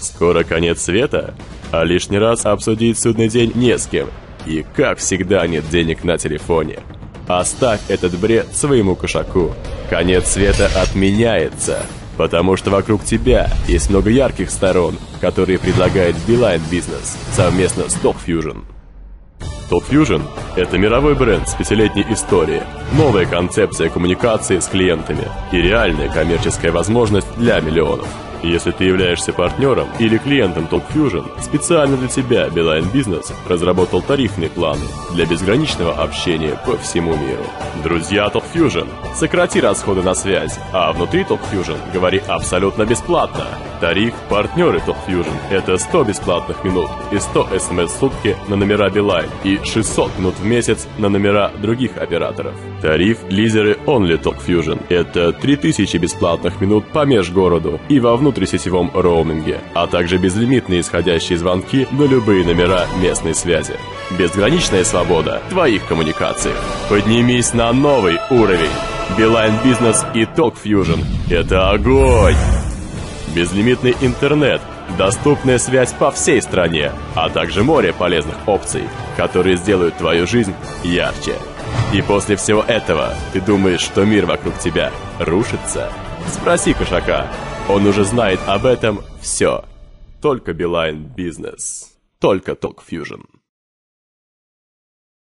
Скоро конец света, а лишний раз обсудить судный день не с кем. И, как всегда, нет денег на телефоне. Оставь этот бред своему кошаку. Конец света отменяется, потому что вокруг тебя есть много ярких сторон, которые предлагает Beeline Business совместно с TalkFusion. TalkFusion – это мировой бренд с пятилетней историей, новая концепция коммуникации с клиентами и реальная коммерческая возможность для миллионов. Если ты являешься партнером или клиентом TalkFusion, специально для тебя Beeline Business разработал тарифные планы для безграничного общения по всему миру. Друзья TalkFusion, сократи расходы на связь, а внутри TalkFusion говори абсолютно бесплатно. Тариф «Партнеры TalkFusion» – это 100 бесплатных минут и 100 смс в сутки на номера Beeline и 600 минут в месяц на номера других операторов. Тариф «Лизеры Only TalkFusion» – это 3000 бесплатных минут по межгороду и во внутрисетевом роуминге, а также безлимитные исходящие звонки на любые номера местной связи. Безграничная свобода твоих коммуникаций. Поднимись на новый уровень. Beeline Business и TalkFusion – это огонь! Безлимитный интернет, доступная связь по всей стране, а также море полезных опций, которые сделают твою жизнь ярче. И после всего этого ты думаешь, что мир вокруг тебя рушится? Спроси кошака, он уже знает об этом все. Только Beeline Business, только TalkFusion.